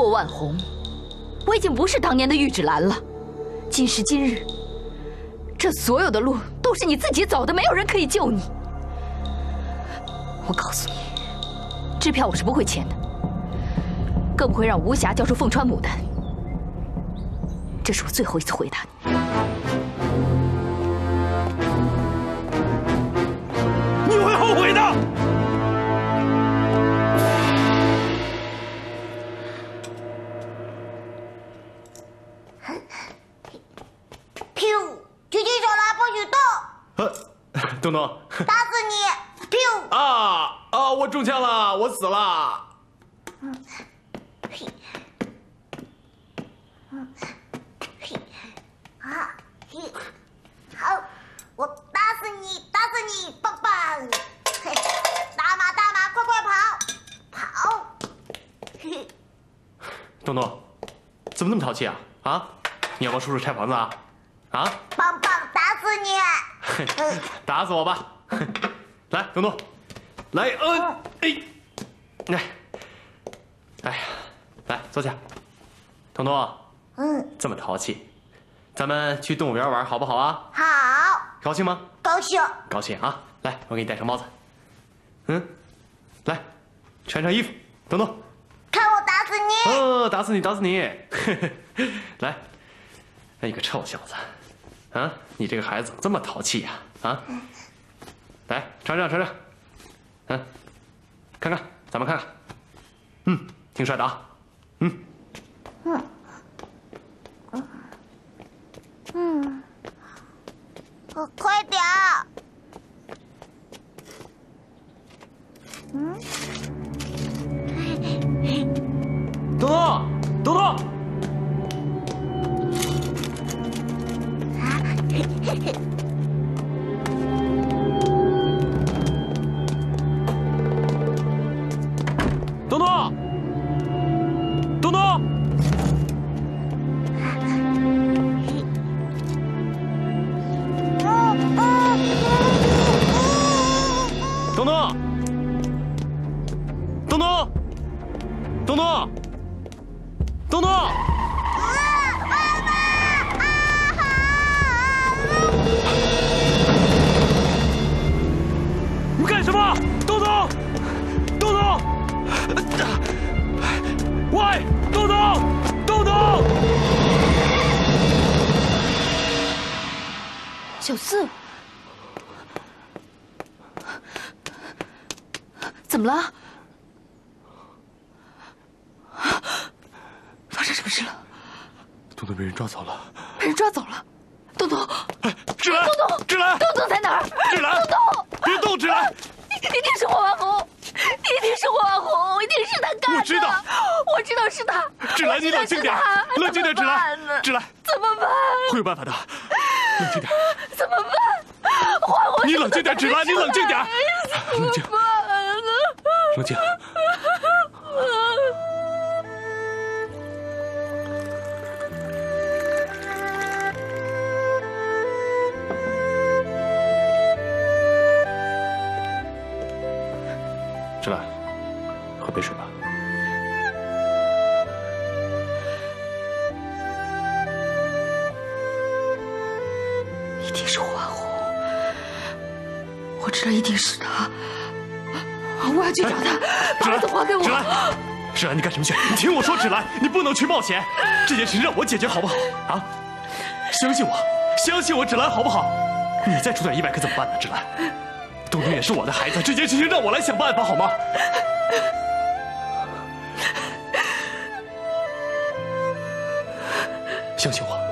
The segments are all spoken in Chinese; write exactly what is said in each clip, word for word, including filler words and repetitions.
霍万红，我已经不是当年的玉芷兰了。今时今日，这所有的路都是你自己走的，没有人可以救你。我告诉你，支票我是不会签的，更不会让无暇交出凤川牡丹。这是我最后一次回答你。 你会后悔的。 东东， 打死你！噗！ 啊啊！我中枪了，我死了。 嗯，嘿，嗯，嘿，啊，嘿，好，我打死你，打死你，棒棒！嘿，大马大马，快快跑，跑！嘿， 东东，怎么那么淘气啊？啊，你要帮叔叔拆房子啊？啊！ 棒棒，打死你！ 打死我吧！来，东东，来，呃，哎，来，哎呀，来坐下。东东，嗯，这么淘气，咱们去动物园玩好不好啊？ 好。 高兴吗？ 高兴。 高兴啊！来，我给你戴上帽子。嗯，来，穿上衣服。东东， 看我打死你！ 哦，打死你，打死你！来，你个臭小子！ 啊，你这个孩子怎么这么淘气呀？啊，来穿上穿上，嗯，看看，咱们看看，嗯，挺帅的啊，嗯，嗯， 嗯，嗯，快点！嗯， 东东，东东。 东东，东东，东东，东东，东东，东东。 你们干什么？东东，东东，喂，东东，东东， 小四，怎么了？发生什么事了？ 东东被人抓走了， 被人抓走了。东东， 哎，芷兰， 东东， 芷兰， 东东在哪儿？ 芷兰， 东东， 别动，芷兰， 一定是霍万红，一定是霍万红，一定是他干的。 我知道， 我知道是他。 芷兰，你冷静点，冷静点，芷兰，芷兰， 怎么办？ 会有办法的，冷静点。 怎么办？霍万红， 你冷静点，芷兰，你冷静点，冷静，冷静。 芷兰，喝杯水吧。 一定是霍万红，我知道一定是他，我要去找他，把儿子还给我。 芷兰，芷兰，你干什么去？你听我说，芷兰，你不能去冒险，这件事让我解决好不好？啊，相信我，相信我，芷兰，好不好？你再出点意外可怎么办呢？芷兰。 东东也是我的孩子，这件事情让我来想办法好吗？相信我。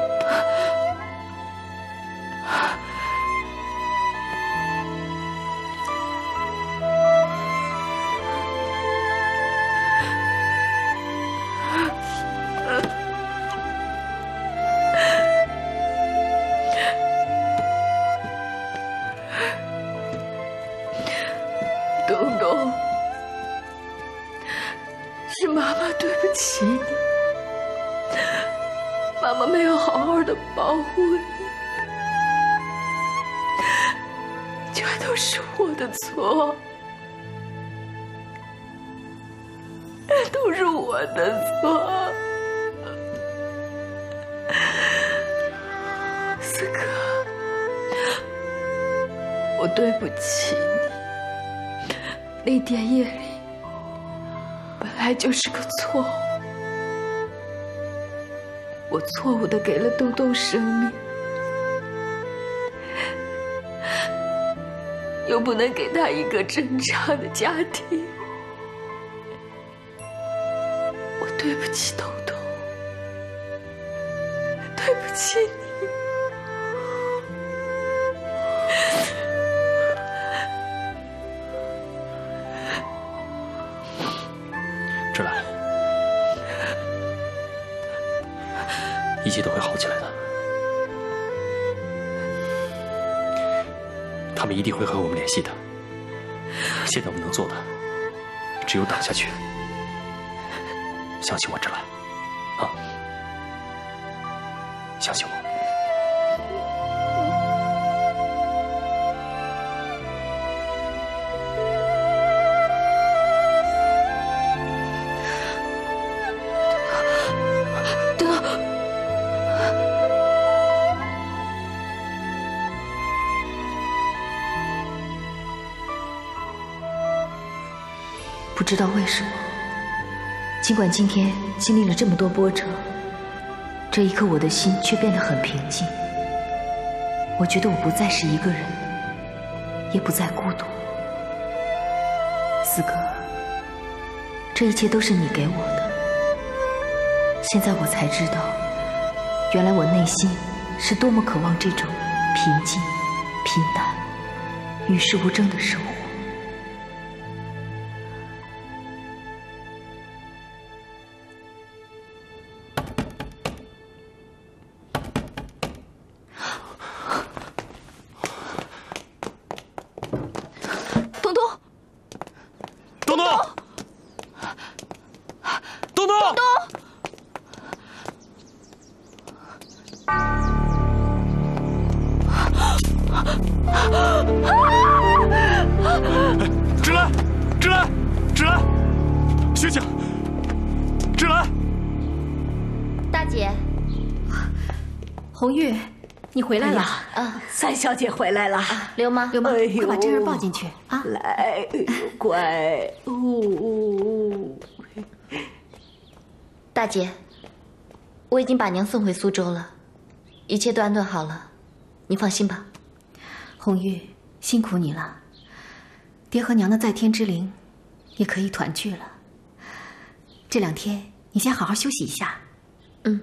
东东，是妈妈对不起你，妈妈没有好好的保护你，全都是我的错。 都是我的错。四哥，我对不起你。那天夜里本来就是个错误，我错误的给了东东生命，又不能给他一个正常的家庭。我对不起东东，对不起你。 芷兰，一切都会好起来的。他们一定会和我们联系的。现在我们能做的，只有等下去。相信我，芷兰，啊，相信我。 不知道为什么，尽管今天经历了这么多波折，这一刻我的心却变得很平静。我觉得我不再是一个人，也不再孤独。四哥，这一切都是你给我的。现在我才知道，原来我内心是多么渴望这种平静、平淡、与世无争的生活。 芷兰，芷兰，芷兰，醒醒！芷兰， 大姐， 红玉，你回来了。 啊， 三小姐回来了。 刘妈， 刘妈， 哎呦快把珍儿抱进去啊！ 来，哎呦，乖。呜呜。 大姐，我已经把娘送回苏州了，一切都安顿好了，你放心吧。 红玉，辛苦你了。爹和娘的在天之灵也可以团聚了。这两天你先好好休息一下。 嗯。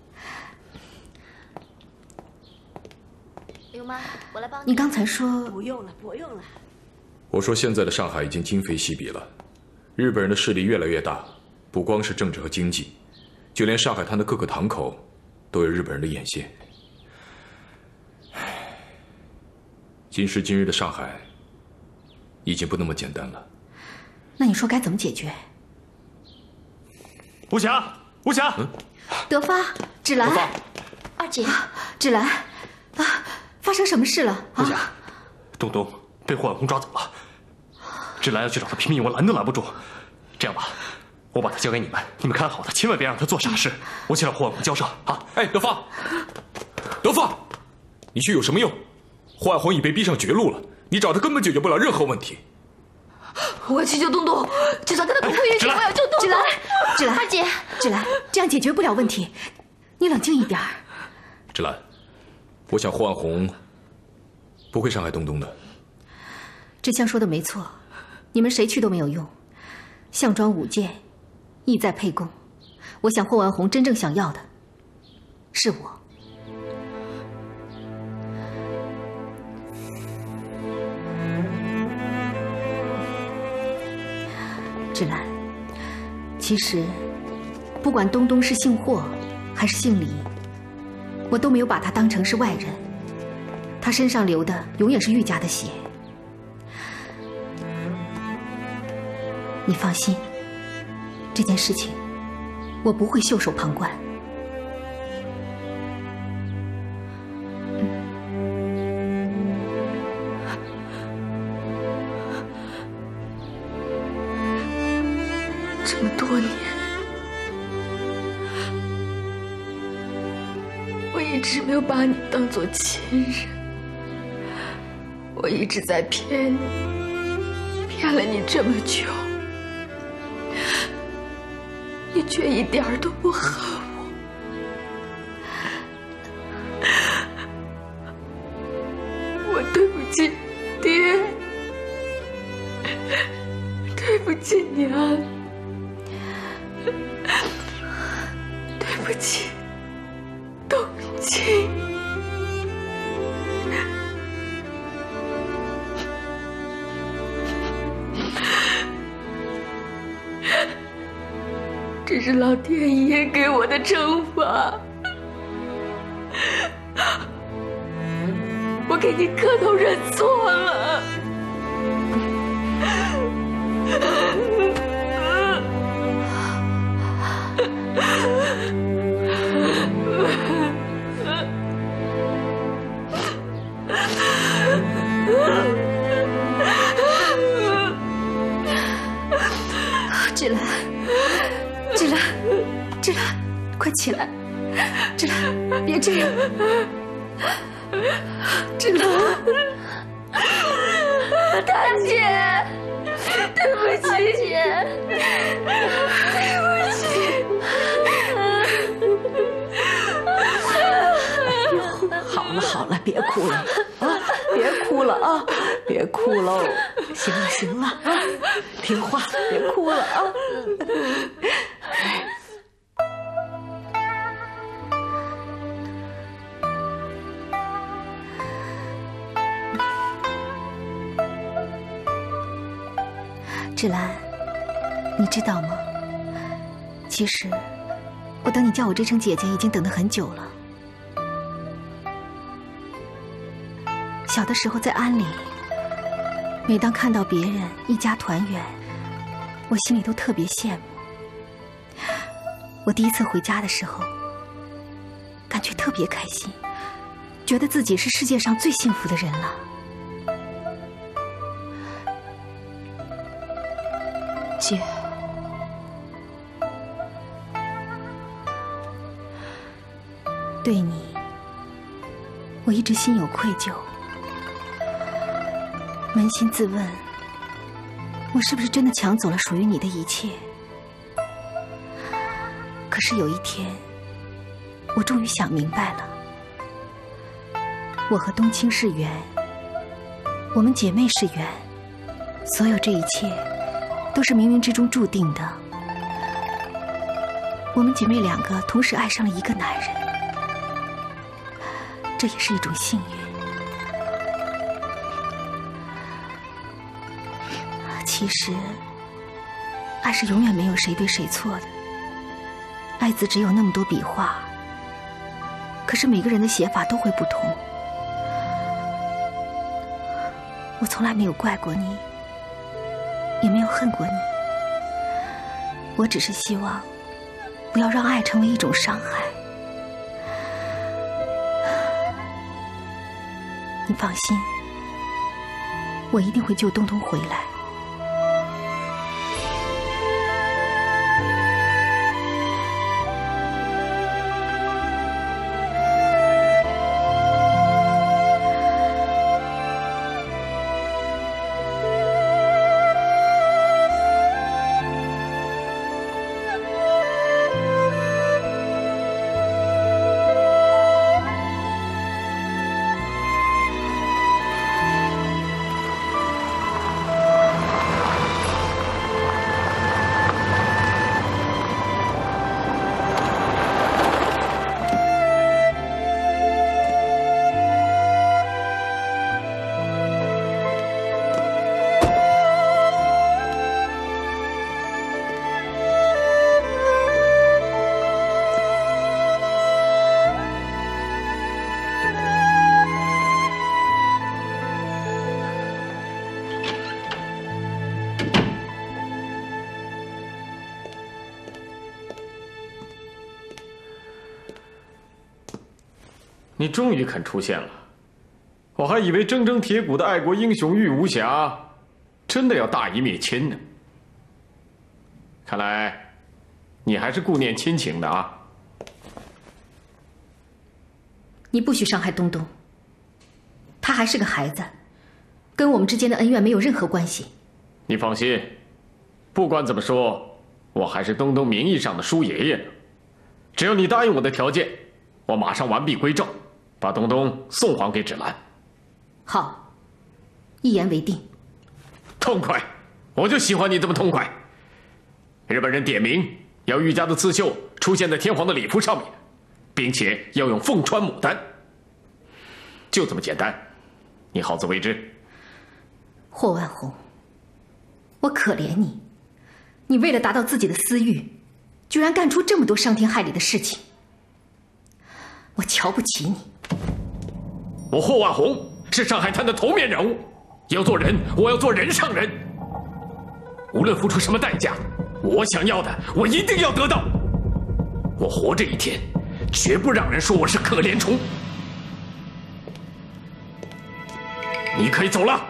刘妈，我来帮你。 你刚才说不用了，不用了。 我说现在的上海已经今非昔比了，日本人的势力越来越大，不光是政治和经济，就连上海滩的各个堂口都有日本人的眼线。今时今日的上海已经不那么简单了。 那你说该怎么解决？ 吴霞，吴霞，嗯、 德发，芷兰， 德发， 二姐， 芷兰，啊，发生什么事了？ 吴霞，东东被霍万红抓走了，芷兰要去找他拼命，我拦都拦不住。这样吧，我把他交给你们，你们看好他，千万别让他做傻事。我去让霍万红交涉啊！ 哎，德发，德发，你去有什么用？霍万红已被逼上绝路了，你找他根本解决不了任何问题。 我要去救东东，就算跟他同归于尽，我要救东东。芷兰，芷兰， 二姐， 芷兰，这样解决不了问题，你冷静一点。 芷兰，我想霍万红不会伤害东东的。 志香说的没错，你们谁去都没有用。项庄舞剑，意在沛公。我想霍万红真正想要的是我。芷兰，其实不管东东是姓霍还是姓李，我都没有把他当成是外人。他身上流的永远是玉家的血。你放心，这件事情我不会袖手旁观。 这么多年，我一直没有把你当做亲人，我一直在骗你，骗了你这么久，你却一点儿都不恨我。我对不起爹，对不起娘，对不起冬青。这是老天爷给我的惩罚，我给你磕头认错了。芷兰，芷兰，芷兰，快起来！芷兰，别这样！芷兰，大姐，对不起，姐，对不起。 好了好了，别哭了啊！别哭了啊！别哭喽！行了行了啊，听话，别哭了啊！ 芷兰，你知道吗？其实，我等你叫我这声姐姐已经等得很久了。小的时候在安里，每当看到别人一家团圆，我心里都特别羡慕。我第一次回家的时候，感觉特别开心，觉得自己是世界上最幸福的人了。姐，对你，我一直心有愧疚。扪心自问，我是不是真的抢走了属于你的一切？可是有一天，我终于想明白了，我和冬青是缘，我们姐妹是缘，所有这一切都是冥冥之中注定的。我们姐妹两个同时爱上了一个男人，这也是一种幸运。其实，爱是永远没有谁对谁错的。爱字只有那么多笔画，可是每个人的写法都会不同。我从来没有怪过你，也没有恨过你。我只是希望，不要让爱成为一种伤害。你放心，我一定会救东东回来。 你终于肯出现了，我还以为铮铮铁骨的爱国英雄玉无暇，真的要大义灭亲呢。 看来你还是顾念亲情的啊。 你不许伤害东东，他还是个孩子，跟我们之间的恩怨没有任何关系。 你放心，不管怎么说，我还是东东名义上的叔爷爷呢。只要你答应我的条件，我马上完璧归赵，把东东送还给芷兰。 好，一言为定。 痛快，我就喜欢你这么痛快。日本人点名要玉家的刺绣出现在天皇的礼服上面，并且要用凤穿牡丹，就这么简单，你好自为之。 霍万红，我可怜你，你为了达到自己的私欲，居然干出这么多伤天害理的事情，我瞧不起你。 我霍万红是上海滩的头面人物，要做人，我要做人上人。无论付出什么代价，我想要的，我一定要得到。我活这一天，绝不让人说我是可怜虫。你可以走了。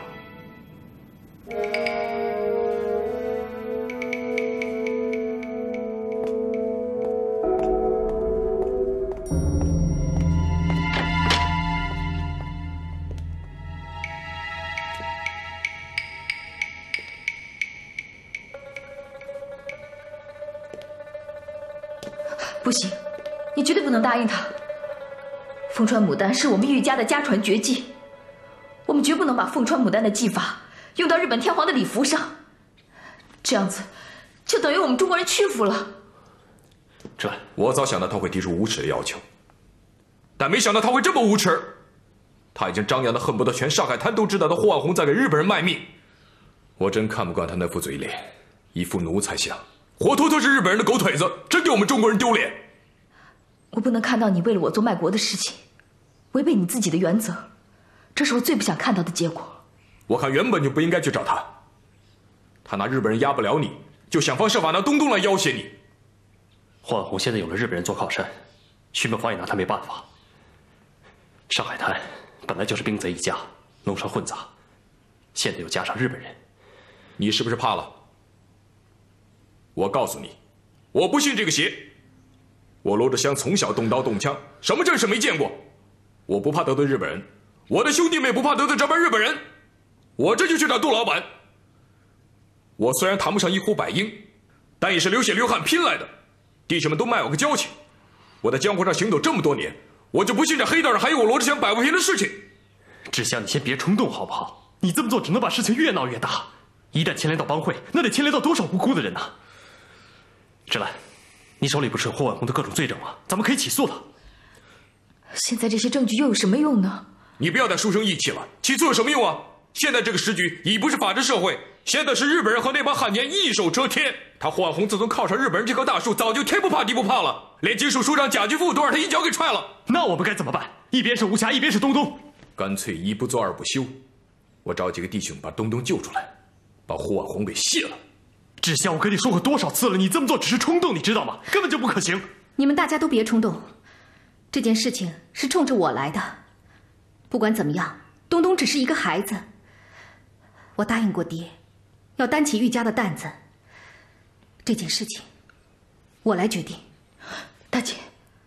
不行，你绝对不能答应他。凤穿牡丹是我们玉家的家传绝技，我们绝不能把凤穿牡丹的技法用到日本天皇的礼服上，这样子就等于我们中国人屈服了。 这，我早想到他会提出无耻的要求，但没想到他会这么无耻。他已经张扬的恨不得全上海滩都知道他霍万红在给日本人卖命。我真看不惯他那副嘴脸，一副奴才相。活脱脱是日本人的狗腿子，真给我们中国人丢脸。 我不能看到你为了我做卖国的事情，违背你自己的原则，这是我最不想看到的结果。 我看原本就不应该去找他，他拿日本人压不了你，就想方设法拿东东来要挟你。 霍万红现在有了日本人做靠山，徐本芳也拿他没办法。上海滩本来就是兵贼一家，农商混杂，现在又加上日本人， 你是不是怕了？我告诉你，我不信这个邪。我罗志祥从小动刀动枪，什么阵势没见过。我不怕得罪日本人，我的兄弟们也不怕得罪这帮日本人。我这就去找杜老板。我虽然谈不上一呼百应，但也是流血流汗拼来的。弟兄们都卖我个交情。我在江湖上行走这么多年，我就不信这黑道上还有我罗志祥摆不平的事情。 志祥，你先别冲动好不好？你这么做只能把事情越闹越大，一旦牵连到帮会，那得牵连到多少无辜的人呐！芷兰，你手里不是有霍万红的各种罪证吗？咱们可以起诉他。 现在这些证据又有什么用呢？ 你不要再书生意气了，起诉有什么用啊？现在这个时局已不是法治社会，现在是日本人和那帮汉奸一手遮天。他霍万红自从靠上日本人这棵大树，早就天不怕地不怕了，连金属署长贾居富都让他一脚给踹了。 那我们该怎么办？一边是吴霞，一边是东东， 干脆一不做二不休。我找几个弟兄把东东救出来，把霍万红给卸了。 志祥，我跟你说过多少次了，你这么做只是冲动，你知道吗？根本就不可行。 你们大家都别冲动，这件事情是冲着我来的。不管怎么样，东东只是一个孩子。我答应过爹，要担起玉家的担子。这件事情，我来决定。 大姐，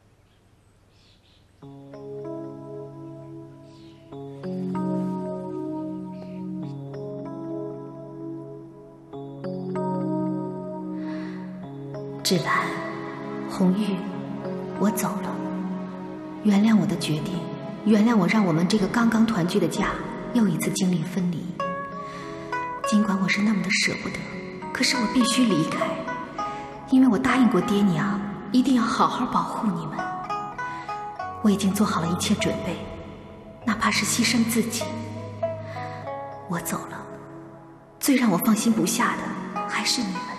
芷兰，红玉，我走了。原谅我的决定，原谅我让我们这个刚刚团聚的家又一次经历分离。尽管我是那么的舍不得，可是我必须离开，因为我答应过爹娘，一定要好好保护你们。我已经做好了一切准备，哪怕是牺牲自己。我走了，最让我放心不下的还是你们。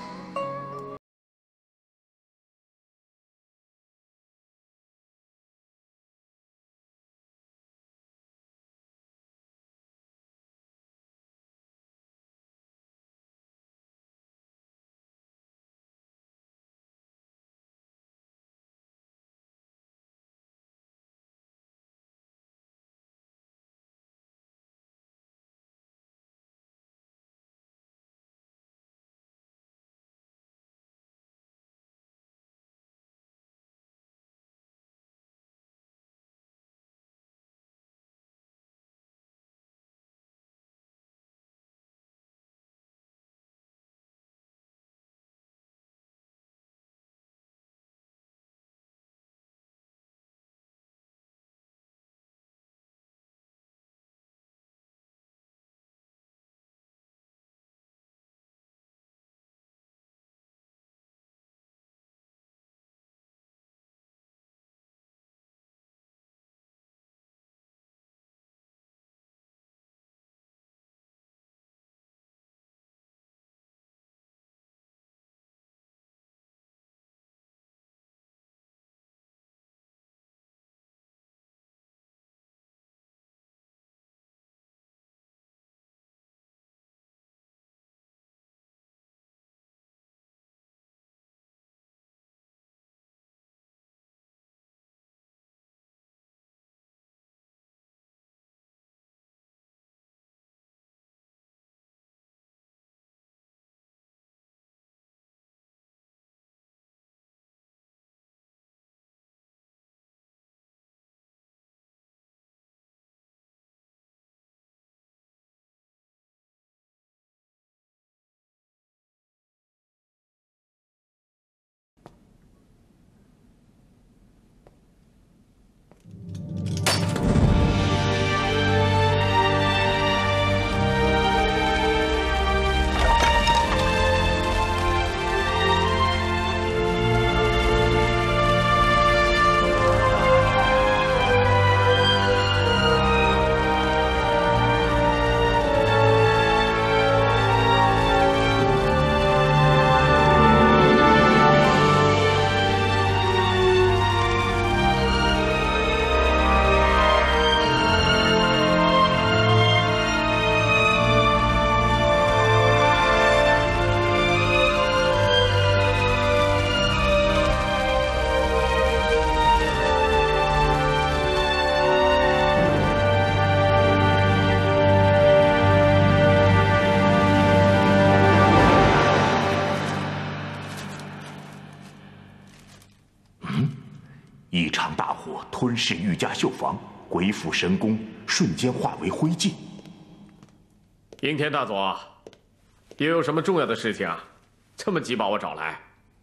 一场大火吞噬玉家绣坊，鬼斧神工，瞬间化为灰烬。 应天大佐，又有什么重要的事情啊？这么急把我找来？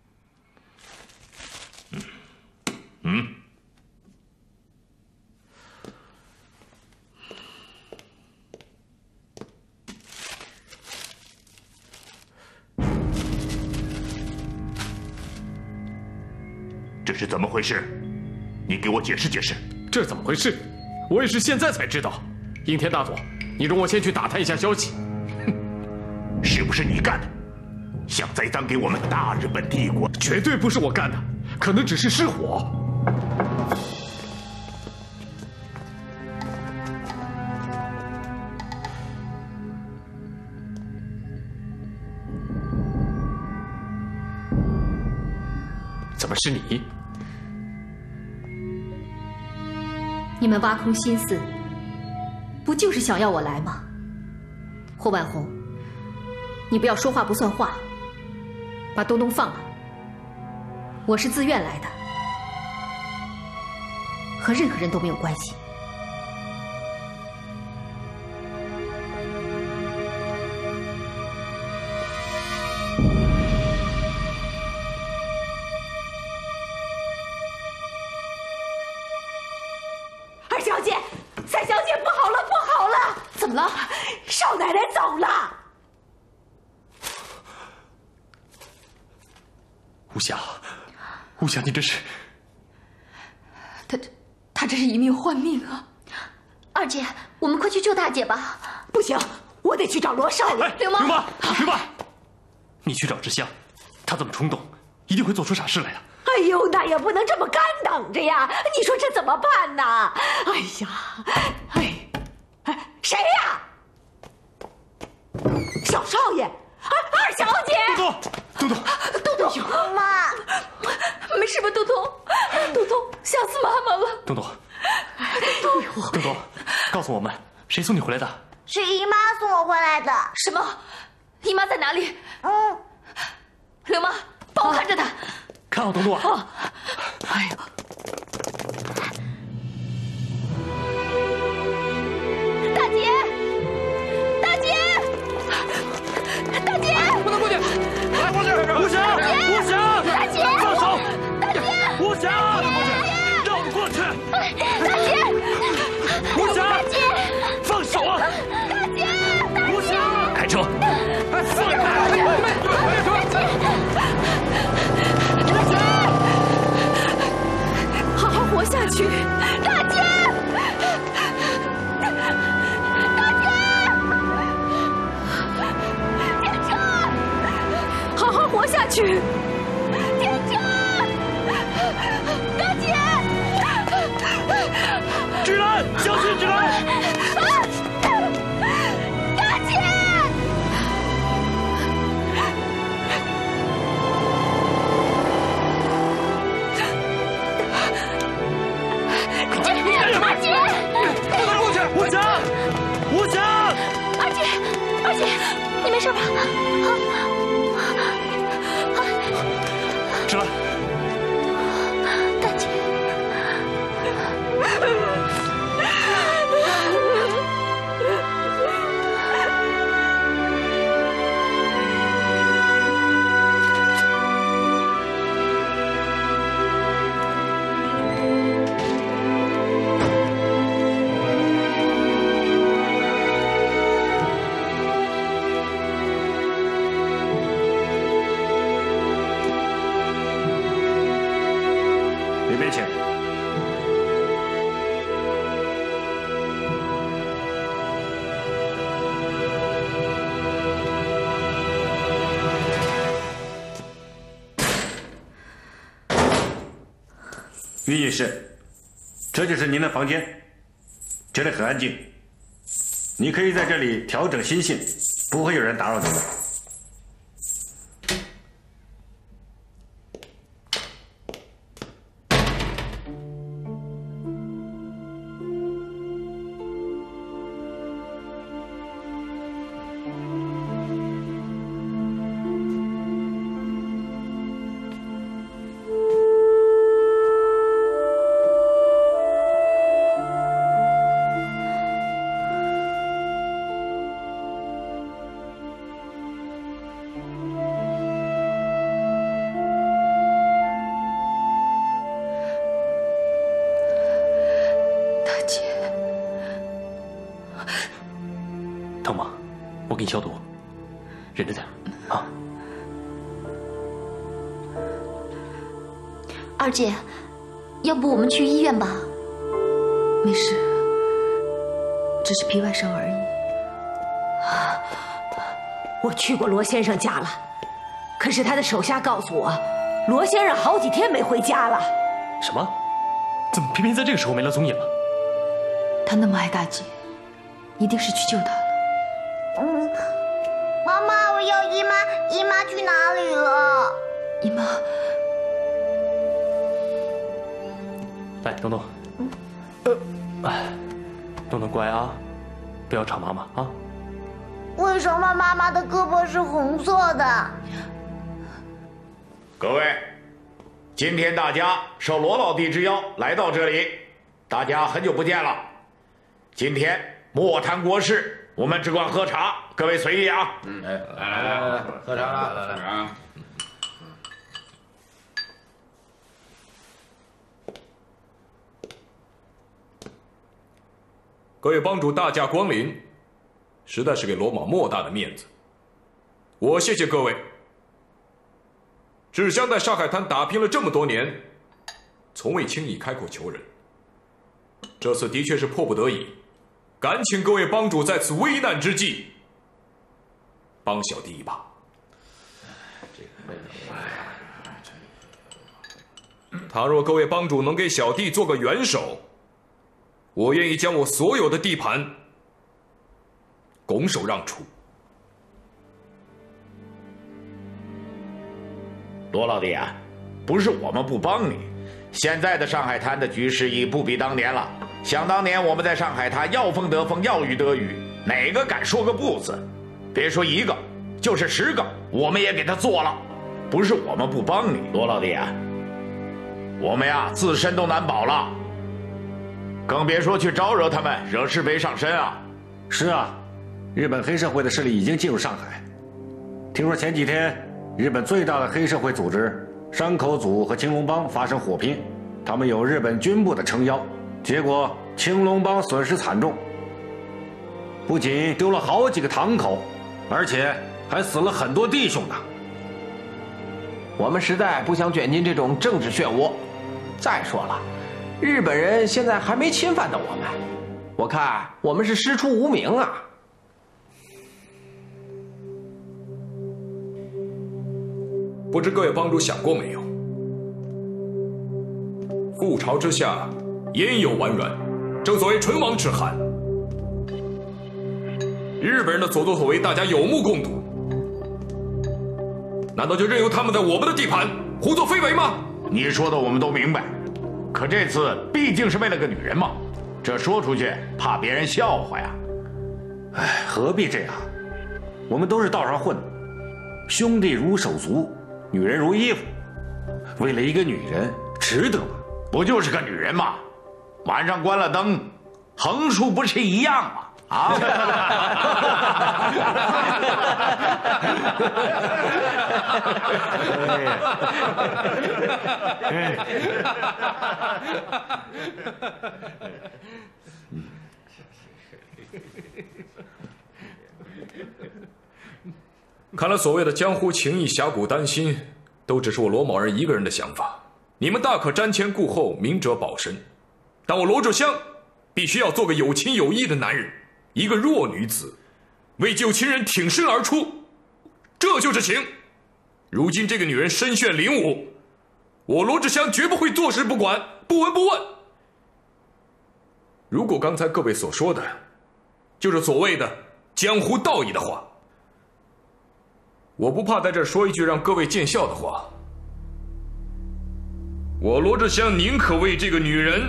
嗯嗯。 这是怎么回事？你给我解释解释。 这怎么回事？我也是现在才知道。应天大佐，你容我先去打探一下消息。 哼，是不是你干的？想栽赃给我们大日本帝国？ 绝对不是我干的，可能只是失火。怎么是你？ 你们挖空心思，不就是想要我来吗？霍万红，你不要说话不算话，把东东放了。我是自愿来的，和任何人都没有关系。 二小姐，三小姐，不好了，不好了！怎么了？少奶奶走了。 无暇，无暇，你这是…… 他这，他这是以命换命啊！ 二姐，我们快去救大姐吧！ 不行，我得去找罗少爷。 刘妈，刘妈，刘妈，你去找知香，她这么冲动，一定会做出傻事来的。 哎呦，那也不能这么干等着呀！你说这怎么办呢？哎呀，哎，哎，谁呀？小少爷，二二小姐， 东东，东东，东东， 妈妈， 没事吧？东东，东东，想死妈妈了。 东东，东东，告诉我们，谁送你回来的？ 是姨妈送我回来的。 什么？姨妈在哪里？ 嗯， 刘妈，帮我看着她。 看好东东啊！ 哎呀， 大姐，大姐，大姐， 不能过去！来过去！无暇，无暇！ 大姐， 放手！ 大姐， 无暇，让我过去！ 大姐， 无暇， 大姐， 放手啊！ 大姐， 无暇， 开车！ 放开！ 好好活下去， 大姐，大姐，天成， 好好活下去， 天成，大姐， 芷兰，小心芷兰！ 大姐。 二姐， 不能过去！无暇，无暇！ 二姐，二姐，你没事吧？ 芷兰， 大姐， 里面请。 于女士，这就是您的房间，这里很安静，你可以在这里调整心性，不会有人打扰你的。 给你消毒，忍着点啊。 二姐，要不我们去医院吧？ 没事，只是皮外伤而已。 我去过罗先生家了，可是他的手下告诉我，罗先生好几天没回家了。 什么？怎么偏偏在这个时候没了踪影了？ 他那么爱大姐，一定是去救她了。 嗯，妈妈，我要姨妈，姨妈去哪里了？ 姨妈， 来，东东，呃，哎，东东乖啊，不要吵妈妈啊。 为什么妈妈的胳膊是红色的？ 各位，今天大家受罗老弟之邀来到这里，大家很久不见了。今天莫谈国事，我们只管喝茶，各位随意啊。嗯，哎，来来来来，喝茶了，来来来啊。 各位帮主大驾光临，实在是给罗马莫大的面子，我谢谢各位。志香在上海滩打拼了这么多年，从未轻易开口求人，这次的确是迫不得已，敢请各位帮主在此危难之际帮小弟一把。倘若各位帮主能给小弟做个援手，我愿意将我所有的地盘拱手让出。 罗老弟啊，不是我们不帮你，现在的上海滩的局势已不比当年了。想当年我们在上海滩要风得风，要雨得雨，哪个敢说个不字？别说一个，就是十个，我们也给他做了。不是我们不帮你，罗老弟啊，我们呀自身都难保了，更别说去招惹他们，惹是非上身啊。 是啊，日本黑社会的势力已经进入上海。听说前几天日本最大的黑社会组织山口组和青龙帮发生火拼，他们有日本军部的撑腰，结果青龙帮损失惨重，不仅丢了好几个堂口，而且还死了很多弟兄呢。 我们实在不想卷进这种政治漩涡。再说了，日本人现在还没侵犯到我们，我看我们是师出无名啊。 不知各位帮主想过没有，覆巢之下焉有完卵，正所谓唇亡齿寒。日本人的所作所为大家有目共睹，难道就任由他们在我们的地盘胡作非为吗？ 你说的我们都明白，可这次毕竟是为了个女人嘛，这说出去怕别人笑话呀。 哎，何必这样？我们都是道上混的，兄弟如手足，女人如衣服，为了一个女人，值得吗？ 不就是个女人吗？晚上关了灯，横竖不是一样吗？啊！ 看来所谓的江湖情义、侠骨丹心，都只是我罗某人一个人的想法。你们大可瞻前顾后，明哲保身，但我罗志香必须要做个有情有义的男人，一个弱女子，为救亲人挺身而出，这就是情。如今这个女人身陷囹圄，我罗志香绝不会坐视不管，不闻不问。如果刚才各位所说的，就是所谓的江湖道义的话，我不怕在这说一句让各位见笑的话，我罗志香宁可为这个女人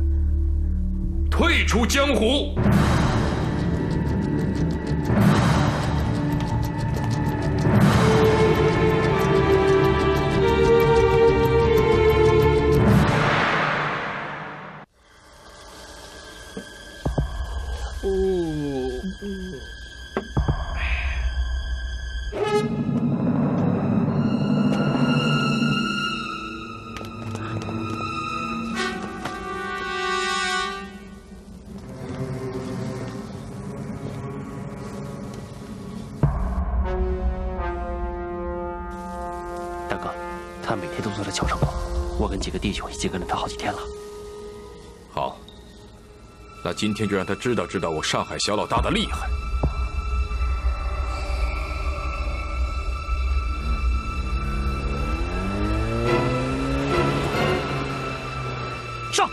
退出江湖。 每天都坐在桥上过，我跟几个弟兄已经跟了他好几天了。 好，那今天就让他知道知道我上海小老大的厉害。 上！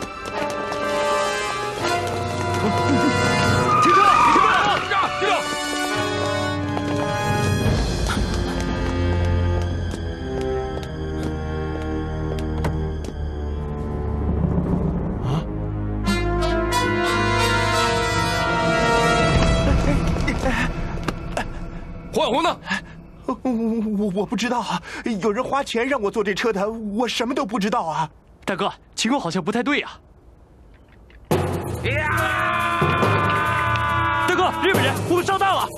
黄小红呢？ 我我我不知道啊，有人花钱让我坐这车的，我什么都不知道啊。 大哥，情况好像不太对呀。大哥，日本人，我们上当了。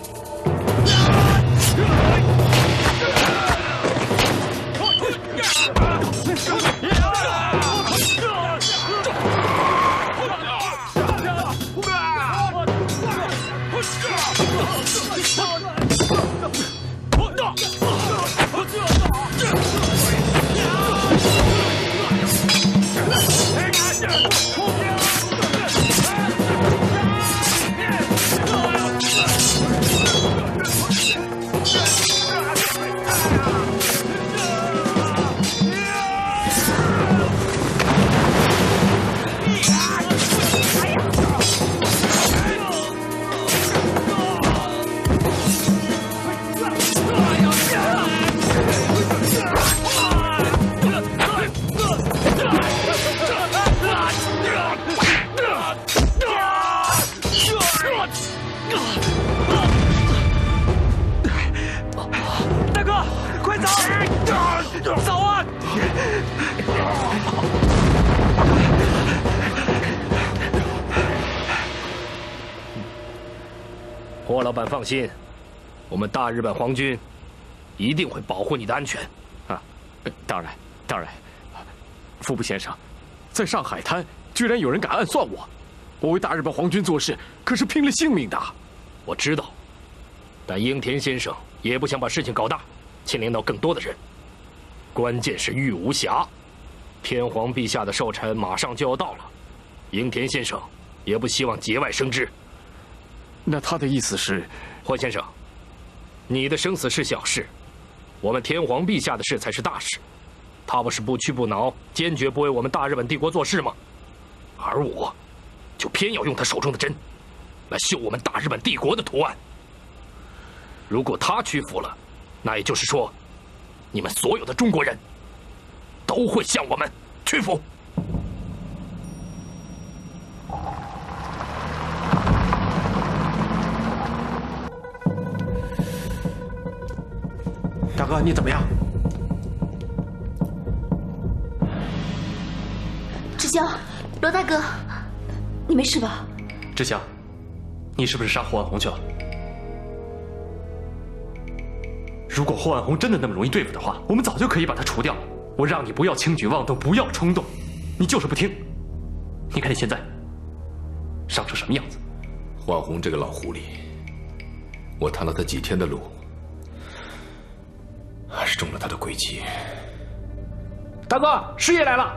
大哥，快走！走啊！ 霍老板放心，我们大日本皇军一定会保护你的安全。 啊，当然，当然。副部先生，在上海滩居然有人敢暗算我，我为大日本皇军做事可是拼了性命的。 我知道，但樱田先生也不想把事情搞大，牵连到更多的人。关键是玉无暇，天皇陛下的寿辰马上就要到了，樱田先生也不希望节外生枝。 那他的意思是， 霍先生，你的生死是小事，我们天皇陛下的事才是大事。他不是不屈不挠，坚决不为我们大日本帝国做事吗？而我，就偏要用他手中的针，来绣我们大日本帝国的图案。如果他屈服了，那也就是说，你们所有的中国人都会向我们屈服。 大哥，你怎么样？ 志霄，罗大哥，你没事吧？ 志霄，你是不是杀霍万红去了？如果霍万红真的那么容易对付的话，我们早就可以把他除掉了。我让你不要轻举妄动，不要冲动，你就是不听。你看你现在伤成什么样子？ 霍万红这个老狐狸，我探了他几天的路，还是中了他的诡计。 大哥，师爷来了。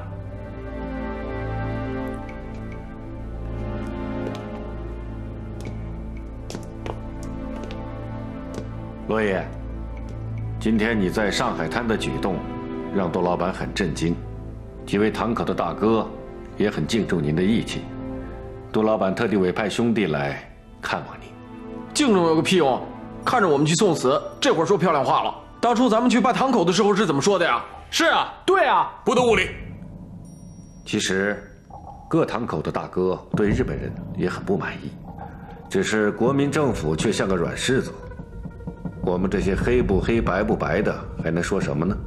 罗爷，今天你在上海滩的举动，让窦老板很震惊。几位堂口的大哥也很敬重您的义气。窦老板特地委派兄弟来看望你。 敬重有个屁用！看着我们去送死，这会儿说漂亮话了。当初咱们去拜堂口的时候是怎么说的呀？ 是啊， 对啊， 不得无礼。 其实，各堂口的大哥对日本人也很不满意，只是国民政府却像个软柿子。我们这些黑不黑白不白的，还能说什么呢？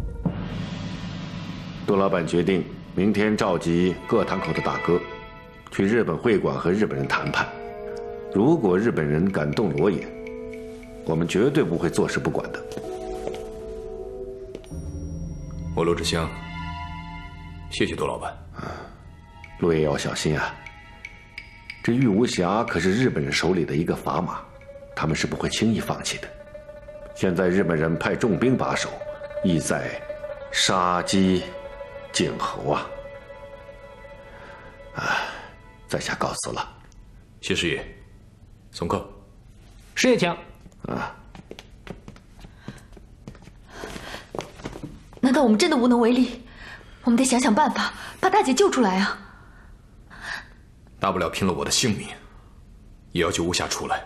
窦老板决定明天召集各堂口的大哥，去日本会馆和日本人谈判。如果日本人敢动罗野，我们绝对不会坐视不管的。 我罗志祥，谢谢窦老板。 陆爷要小心啊！这玉无暇可是日本人手里的一个砝码，他们是不会轻易放弃的。现在日本人派重兵把守，意在杀鸡儆猴啊！啊，在下告辞了。 谢师爷，送客。 师爷请。 啊。 难道我们真的无能为力？我们得想想办法把大姐救出来啊！ 大不了拼了我的性命，也要救吴夏出来。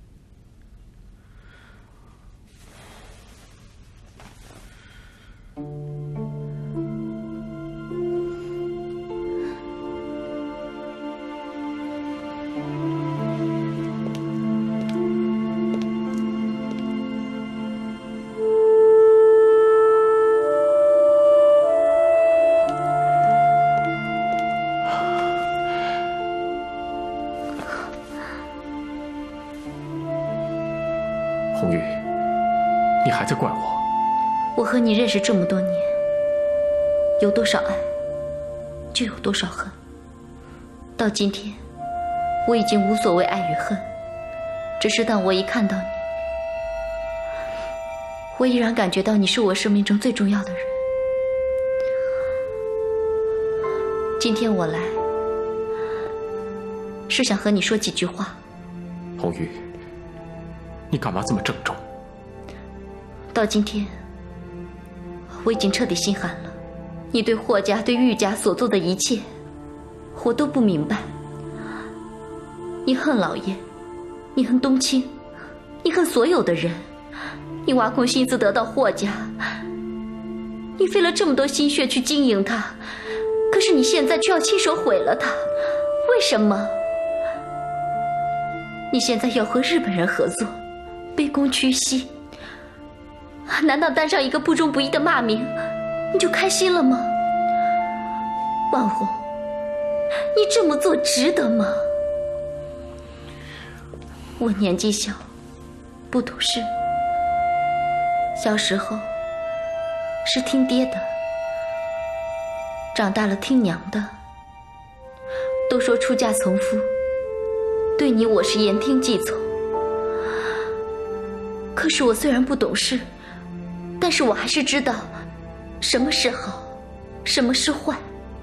红玉，你还在怪我？ 我和你认识这么多年，有多少爱，就有多少恨。到今天，我已经无所谓爱与恨，只是当我一看到你，我依然感觉到你是我生命中最重要的人。今天我来，是想和你说几句话。 红玉，你干嘛这么郑重？ 到今天，我已经彻底心寒了。你对霍家、对玉家所做的一切，我都不明白。你恨老爷，你恨冬青，你恨所有的人。你挖空心思得到霍家，你费了这么多心血去经营它，可是你现在却要亲手毁了它，为什么？你现在要和日本人合作，卑躬屈膝，难道担上一个不忠不义的骂名，你就开心了吗？万红，你这么做值得吗？我年纪小，不懂事，小时候是听爹的，长大了听娘的。都说出嫁从夫，对你我是言听计从。可是我虽然不懂事，但是我还是知道什么是好，什么是坏。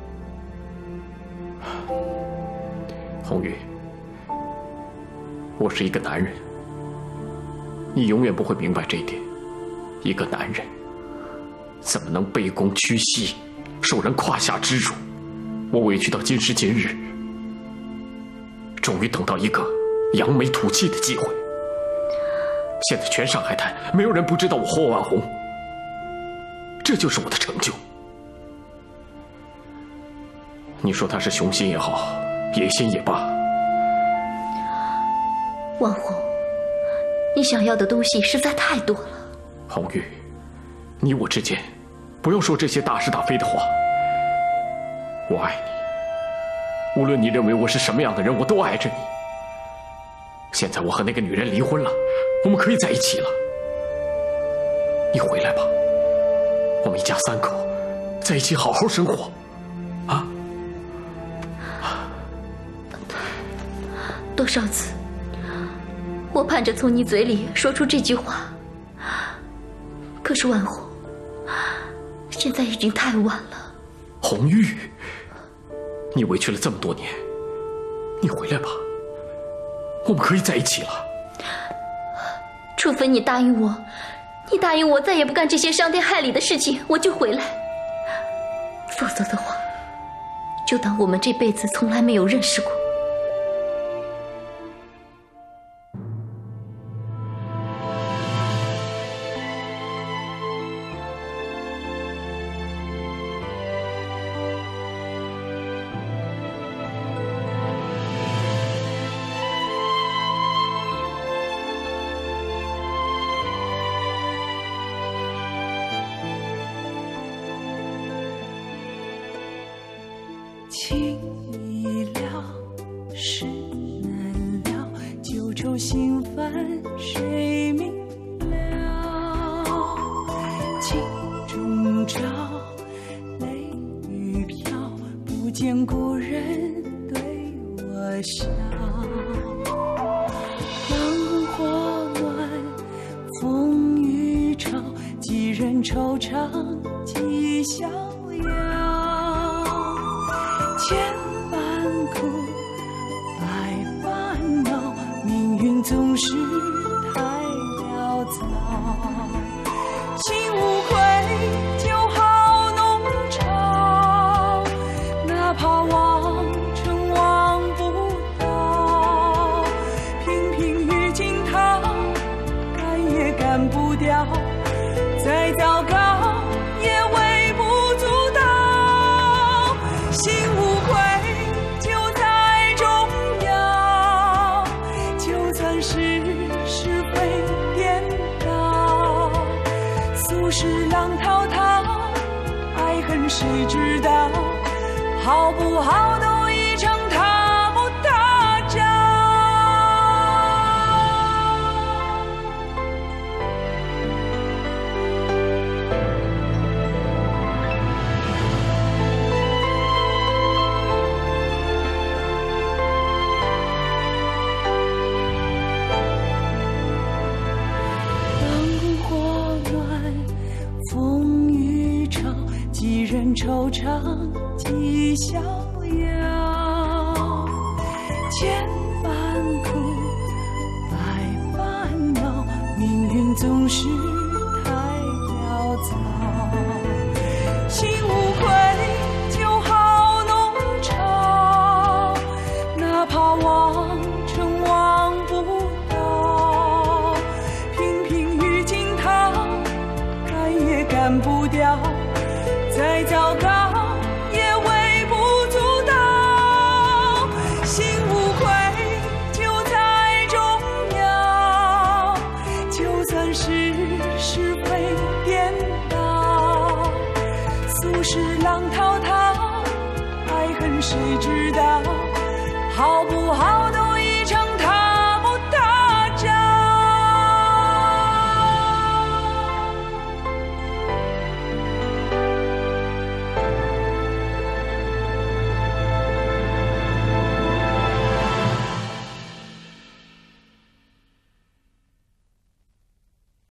红玉，我是一个男人，你永远不会明白这一点。一个男人怎么能卑躬屈膝，受人胯下之辱？我委屈到今时今日，终于等到一个扬眉吐气的机会。现在全上海滩没有人不知道我霍万红，这就是我的成就。你说他是雄心也好，野心也罢， 万红，你想要的东西实在太多了。 红玉，你我之间不要说这些大是大非的话。我爱你，无论你认为我是什么样的人，我都爱着你。现在我和那个女人离婚了，我们可以在一起了。你回来吧，我们一家三口在一起好好生活，啊？ 多少次，我盼着从你嘴里说出这句话，可是万红，现在已经太晚了。 红玉，你委屈了这么多年，你回来吧，我们可以在一起了。 除非你答应我，你答应我再也不干这些伤天害理的事情，我就回来。否则的话，就当我们这辈子从来没有认识过。 情已了，事难了，旧愁心烦谁明了？镜中照，泪雨飘，不见故人对我笑。灯火暖，风雨潮，几人惆怅几逍遥。千般苦，百般恼，命运总是太潦草。心无愧，就好浓稠，哪怕望尘望不到。频频与惊涛，赶也赶不掉，再糟糕也微不足道。心无愧，就在重要，就算是是非颠倒。俗世浪滔滔，爱恨谁知道？好不好都已成他不他朝。灯火暖，风雨潮，几人惆怅几逍遥。千般苦，百般恼，命运总是太潦草。心无愧，就好浓稠，哪怕望尘望不到。频频与惊涛，赶也赶不掉，再糟糕也微不足道。心无愧，就在重要，就算是是非颠倒。俗世浪滔滔，爱恨谁知道？好不好都